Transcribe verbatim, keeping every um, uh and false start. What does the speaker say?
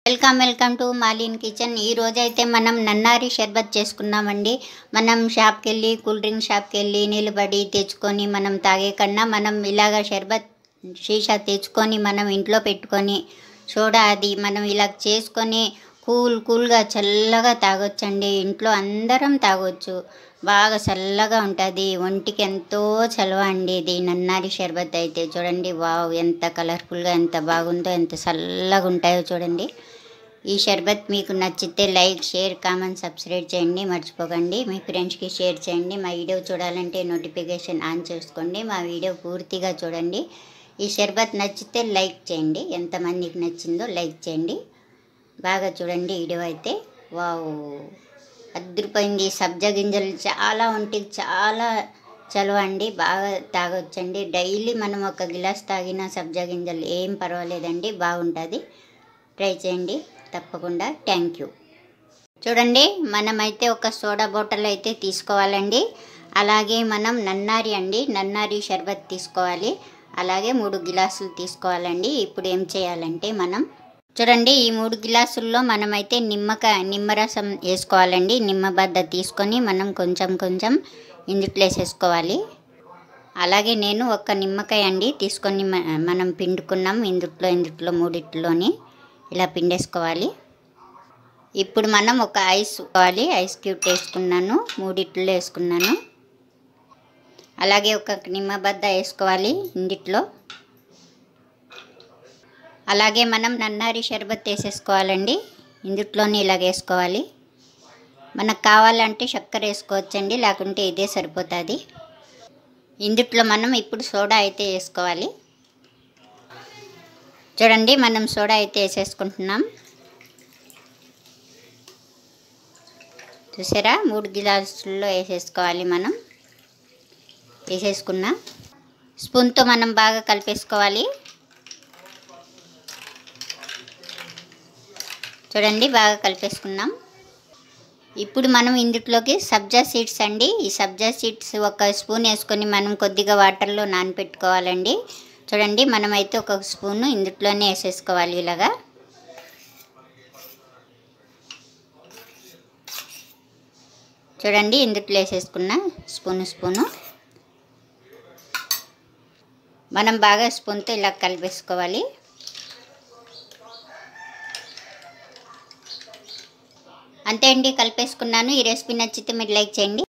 Welcome welcome to Malin kitchen. ఈ రోజు అయితే మనం నన్నారి షర్బత్ చేసుకున్నామండి. మనం షాప్కి వెళ్ళి కూల్ డ్రింక్ షాప్కి వెళ్ళి నిలబడి తెచ్చుకొని మనం తాగే కన్నా మనం ఇలాగ షర్బత్ షీషా తెచ్చుకొని మనం ఇంట్లో పెట్టుకొని సోడా అది మనం ఇలా చేసుకొని కూల్ కూల్గా చల్లగా తాగొచ్చండి. ఇంట్లో అందరం తాగొచ్చు. బాగా చల్లగా ఉంటుంది, ఒంటికి ఎంతో చలవ అండి ఇది నన్నారి షర్బత్ అయితే. చూడండి, వావ్ ఎంత కలర్ఫుల్గా ఎంత బాగుందో, ఎంత చల్లగా ఉంటాయో చూడండి. ఈ షర్బత్ మీకు నచ్చితే లైక్ షేర్ కామెంట్ సబ్స్క్రైబ్ చేయండి, మర్చిపోకండి. మీ ఫ్రెండ్స్కి షేర్ చేయండి. మా వీడియో చూడాలంటే నోటిఫికేషన్ ఆన్ చేసుకోండి. మా వీడియో పూర్తిగా చూడండి. ఈ షర్బత్ నచ్చితే లైక్ చేయండి, ఎంతమందికి నచ్చిందో లైక్ చేయండి. బాగా చూడండి వీడియో అయితే. వావ్ అదిరిపోయింది. సబ్జా గింజలు చాలా ఒంటికి చాలా చలువ అండి, బాగా తాగొచ్చండి. డైలీ మనం ఒక గిలాస్ తాగిన సబ్జా గింజలు ఏం పర్వాలేదండి, బాగుంటుంది. ట్రై చేయండి తప్పకుండా. Thank you. చూడండి, మనమైతే ఒక సోడా బాటిల్ అయితే తీసుకోవాలండి. అలాగే మనం నన్నారి అండి నన్నారి షర్బత్ తీసుకోవాలి. అలాగే మూడు గిలాసులు తీసుకోవాలండి. ఇప్పుడు ఏం చేయాలంటే మనం చూడండి, ఈ మూడు గిలాసుల్లో మనమైతే నిమ్మకాయ నిమ్మరసం వేసుకోవాలండి. నిమ్మబద్ద తీసుకొని మనం కొంచెం కొంచెం ఇందుట్లో వేసేసుకోవాలి. అలాగే నేను ఒక నిమ్మకాయ అండి తీసుకొని మనం పిండుకున్నాం ఇందుట్లో ఇందుట్లో మూడిట్లోని ఇలా పిండేసుకోవాలి. ఇప్పుడు మనం ఒక ఐస్ వేసుకోవాలి. ఐస్ క్యూబ్ వేసుకున్నాను, మూడిట్లో వేసుకున్నాను. అలాగే ఒక నిమ్మబద్ద వేసుకోవాలి ఇందుట్లో. అలాగే మనం నన్నారి షర్బత్ వేసేసుకోవాలండి. ఇందుట్లోనే ఇలాగ వేసుకోవాలి. మనకు కావాలంటే చక్కెర వేసుకోవచ్చండి, లేకుంటే ఇదే సరిపోతుంది. ఇందుట్లో మనం ఇప్పుడు సోడా అయితే వేసుకోవాలి. చూడండి, మనం సోడా అయితే వేసేసుకుంటున్నాం. చూసారా, మూడు గిలాసుల్లో వేసేసుకోవాలి. మనం వేసేసుకున్న స్పూన్తో మనం బాగా కలిపేసుకోవాలి. చూడండి, బాగా కలిపేసుకున్నాం. ఇప్పుడు మనం ఇందులోకి సబ్జా సీడ్స్ అండి. ఈ సబ్జా సీడ్స్ ఒక స్పూన్ వేసుకొని మనం కొద్దిగా వాటర్లో నానబెట్టుకోవాలండి. చూడండి, మనమైతే ఒక స్పూను ఇందులోనే వేసేసుకోవాలి. ఇలాగా చూడండి, ఇందులో వేసేసుకున్న స్పూను స్పూను మనం బాగా స్పూన్తో ఇలా కలిపేసుకోవాలి. అంతే అండి, కలిపేసుకున్నాను. ఈ రెసిపీ నచ్చితే మీరు లైక్ చేయండి.